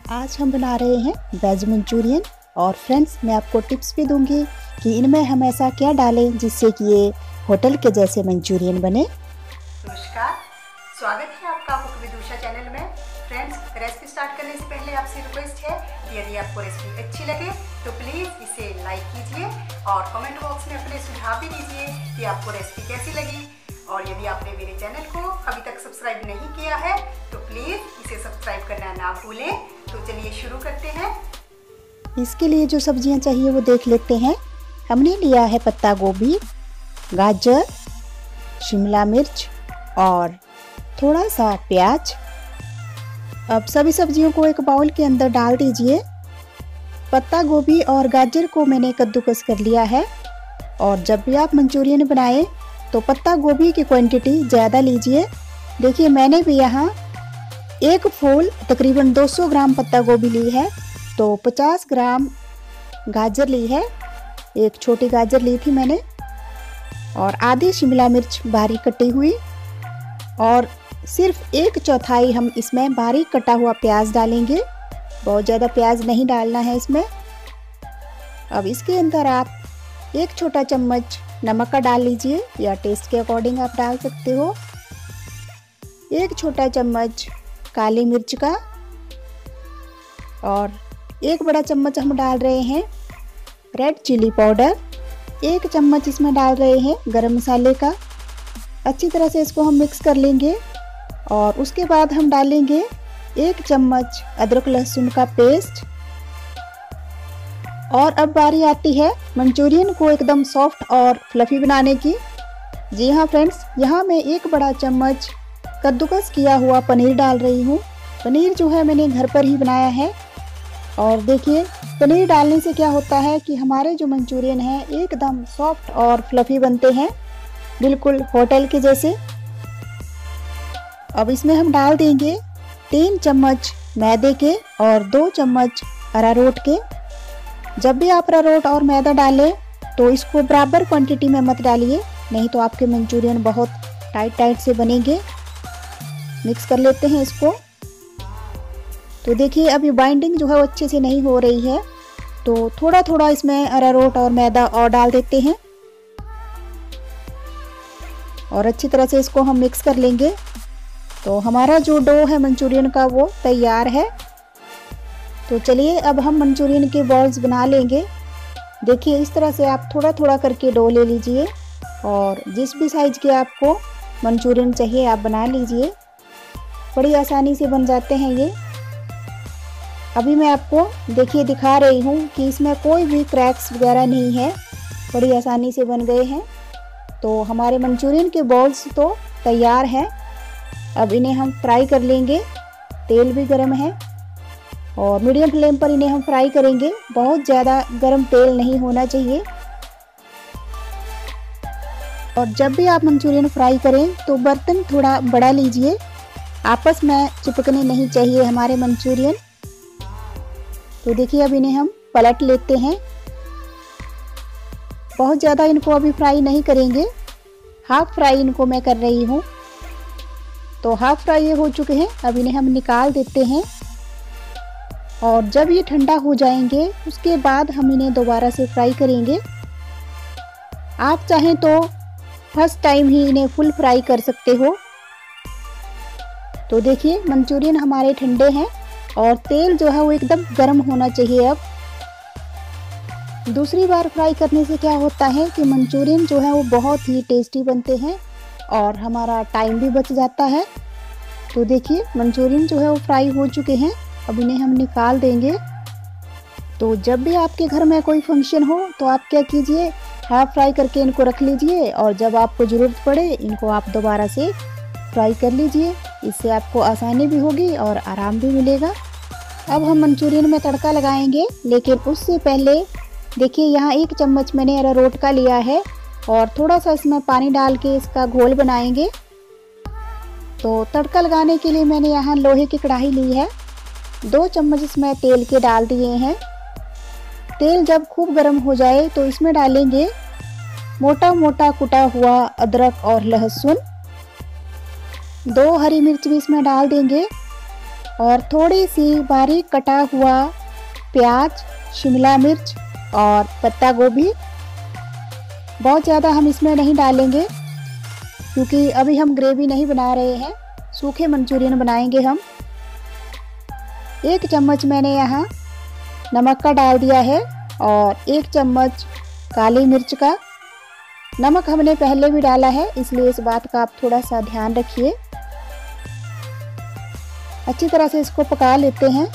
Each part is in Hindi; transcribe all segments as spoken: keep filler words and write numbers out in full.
आज हम बना रहे हैं वेज मंचूरियन। और फ्रेंड्स, मैं आपको टिप्स भी दूंगी कि इनमें हम ऐसा क्या डालें जिससे कि ये होटल के जैसे मंचूरियन बने। नमस्कार, स्वागत है आपका कुक विद उषा चैनल में। फ्रेंड्स, रेसिपी स्टार्ट करने से पहले आपसे रिक्वेस्ट है कि यदि आपको रेसिपी अच्छी लगे तो प्लीज़ इसे लाइक कीजिए और कमेंट बॉक्स में अपने सुझाव भी दीजिए कि आपको रेसिपी कैसी लगी। और यदि आपने मेरे चैनल को अभी तक सब्सक्राइब नहीं किया है तो प्लीज़ इसे सब्सक्राइब करना ना भूलें। तो चलिए शुरू करते हैं। इसके लिए जो सब्जियां चाहिए वो देख लेते हैं। हमने लिया है पत्ता गोभी, गाजर, शिमला मिर्च और थोड़ा सा प्याज। अब सभी सब्जियों को एक बाउल के अंदर डाल दीजिए। पत्ता गोभी और गाजर को मैंने कद्दूकस कर लिया है। और जब भी आप मंचूरियन बनाएं तो पत्ता गोभी की क्वांटिटी ज़्यादा लीजिए। देखिए, मैंने भी यहाँ एक फूल तकरीबन दो सौ ग्राम पत्ता गोभी ली है, तो पचास ग्राम गाजर ली है, एक छोटी गाजर ली थी मैंने, और आधी शिमला मिर्च बारीक कटी हुई, और सिर्फ एक चौथाई हम इसमें बारीक कटा हुआ प्याज डालेंगे। बहुत ज़्यादा प्याज नहीं डालना है इसमें। अब इसके अंदर आप एक छोटा चम्मच नमक का डाल लीजिए, या टेस्ट के अकॉर्डिंग आप डाल सकते हो। एक छोटा चम्मच काली मिर्च का, और एक बड़ा चम्मच हम डाल रहे हैं रेड चिली पाउडर। एक चम्मच इसमें डाल रहे हैं गरम मसाले का। अच्छी तरह से इसको हम मिक्स कर लेंगे। और उसके बाद हम डालेंगे एक चम्मच अदरक लहसुन का पेस्ट। और अब बारी आती है मंचूरियन को एकदम सॉफ्ट और फ्लफी बनाने की। जी हाँ फ्रेंड्स, यहाँ मैं एक बड़ा चम्मच कद्दूकस किया हुआ पनीर डाल रही हूँ। पनीर जो है मैंने घर पर ही बनाया है। और देखिए, पनीर डालने से क्या होता है कि हमारे जो मंचूरियन हैं एकदम सॉफ्ट और फ्लफी बनते हैं, बिल्कुल होटल के जैसे। अब इसमें हम डाल देंगे तीन चम्मच मैदे के और दो चम्मच अरारोट के। जब भी आप अरारोट और मैदा डालें तो इसको बराबर क्वांटिटी में मत डालिए, नहीं तो आपके मंचूरियन बहुत टाइट टाइट से बनेंगे। मिक्स कर लेते हैं इसको। तो देखिए, अभी बाइंडिंग जो है वो अच्छे से नहीं हो रही है, तो थोड़ा थोड़ा इसमें अरारोट और मैदा और डाल देते हैं, और अच्छी तरह से इसको हम मिक्स कर लेंगे। तो हमारा जो डो है मंचूरियन का वो तैयार है। तो चलिए, अब हम मंचूरियन के बॉल्स बना लेंगे। देखिए, इस तरह से आप थोड़ा थोड़ा करके डो ले लीजिए, और जिस भी साइज़ के आपको मंचूरियन चाहिए आप बना लीजिए। बड़ी आसानी से बन जाते हैं ये। अभी मैं आपको देखिए दिखा रही हूँ कि इसमें कोई भी क्रैक्स वगैरह नहीं है, बड़ी आसानी से बन गए हैं। तो हमारे मंचूरियन के बॉल्स तो तैयार हैं। अब इन्हें हम फ्राई कर लेंगे। तेल भी गर्म है और मीडियम फ्लेम पर इन्हें हम फ्राई करेंगे। बहुत ज़्यादा गर्म तेल नहीं होना चाहिए। और जब भी आप मंचूरियन फ्राई करें तो बर्तन थोड़ा बड़ा लीजिए, आपस में चिपकने नहीं चाहिए हमारे मंचूरियन। तो देखिए, अब इन्हें हम पलट लेते हैं। बहुत ज़्यादा इनको अभी फ्राई नहीं करेंगे, हाफ फ्राई इनको मैं कर रही हूँ। तो हाफ फ्राई ये हो चुके हैं। अब इन्हें हम निकाल देते हैं। और जब ये ठंडा हो जाएंगे उसके बाद हम इन्हें दोबारा से फ्राई करेंगे। आप चाहें तो फर्स्ट टाइम ही इन्हें फुल फ्राई कर सकते हो। तो देखिए, मंचूरियन हमारे ठंडे हैं और तेल जो है वो एकदम गर्म होना चाहिए। अब दूसरी बार फ्राई करने से क्या होता है कि मंचूरियन जो है वो बहुत ही टेस्टी बनते हैं और हमारा टाइम भी बच जाता है। तो देखिए, मंचूरियन जो है वो फ्राई हो चुके हैं। अब इन्हें हम निकाल देंगे। तो जब भी आपके घर में कोई फंक्शन हो तो आप क्या कीजिए, हाफ फ्राई करके इनको रख लीजिए, और जब आपको ज़रूरत पड़े इनको आप दोबारा से फ्राई कर लीजिए। इससे आपको आसानी भी होगी और आराम भी मिलेगा। अब हम मंचूरियन में तड़का लगाएंगे, लेकिन उससे पहले देखिए, यहाँ एक चम्मच मैंने अरारोट का लिया है और थोड़ा सा इसमें पानी डाल के इसका घोल बनाएंगे। तो तड़का लगाने के लिए मैंने यहाँ लोहे की कढ़ाई ली है। दो चम्मच इसमें तेल के डाल दिए हैं। तेल जब खूब गर्म हो जाए तो इसमें डालेंगे मोटा मोटा कुटा हुआ अदरक और लहसुन। दो हरी मिर्च भी इसमें डाल देंगे। और थोड़ी सी बारीक कटा हुआ प्याज, शिमला मिर्च और पत्ता गोभी। बहुत ज़्यादा हम इसमें नहीं डालेंगे क्योंकि अभी हम ग्रेवी नहीं बना रहे हैं, सूखे मंचूरियन बनाएंगे हम। एक चम्मच मैंने यहाँ नमक का डाल दिया है और एक चम्मच काली मिर्च का। नमक हमने पहले भी डाला है, इसलिए इस बात का आप थोड़ा सा ध्यान रखिए। अच्छी तरह से इसको पका लेते हैं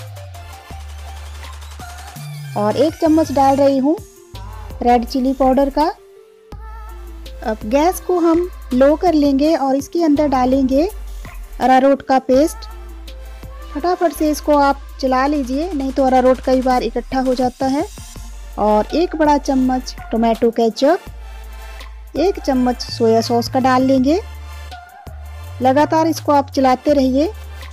और एक चम्मच डाल रही हूँ रेड चिली पाउडर का। अब गैस को हम लो कर लेंगे और इसके अंदर डालेंगे अरारोट का पेस्ट। फटाफट से इसको आप चला लीजिए, नहीं तो अरारोट कई बार इकट्ठा हो जाता है। और एक बड़ा चम्मच टोमेटो केचप, एक चम्मच सोया सॉस का डाल लेंगे। लगातार इसको आप चलाते रहिए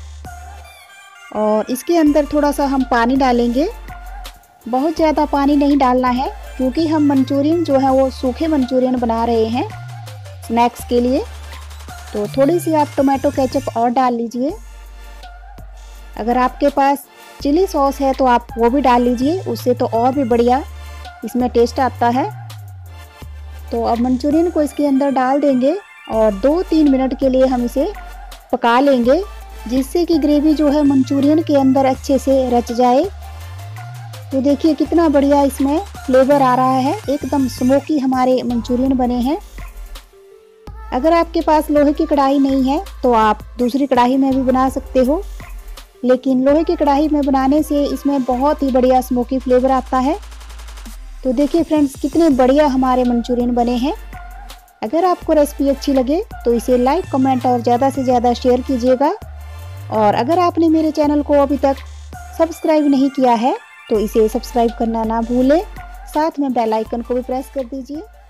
और इसके अंदर थोड़ा सा हम पानी डालेंगे। बहुत ज़्यादा पानी नहीं डालना है क्योंकि हम मंचूरियन जो है वो सूखे मंचूरियन बना रहे हैं स्नैक्स के लिए। तो थोड़ी सी आप टोमेटो केचप और डाल लीजिए। अगर आपके पास चिली सॉस है तो आप वो भी डाल लीजिए, उससे तो और भी बढ़िया इसमें टेस्ट आता है। तो अब मंचूरियन को इसके अंदर डाल देंगे और दो तीन मिनट के लिए हम इसे पका लेंगे, जिससे कि ग्रेवी जो है मंचूरियन के अंदर अच्छे से रच जाए। तो देखिए कितना बढ़िया इसमें फ्लेवर आ रहा है, एकदम स्मोकी हमारे मंचूरियन बने हैं। अगर आपके पास लोहे की कढ़ाई नहीं है तो आप दूसरी कढ़ाई में भी बना सकते हो, लेकिन लोहे की कढ़ाई में बनाने से इसमें बहुत ही बढ़िया स्मोकी फ्लेवर आता है। तो देखिए फ्रेंड्स कितने बढ़िया हमारे मंचूरियन बने हैं। अगर आपको रेसिपी अच्छी लगे तो इसे लाइक, कमेंट और ज़्यादा से ज़्यादा शेयर कीजिएगा। और अगर आपने मेरे चैनल को अभी तक सब्सक्राइब नहीं किया है तो इसे सब्सक्राइब करना ना भूलें, साथ में बेल आइकन को भी प्रेस कर दीजिए।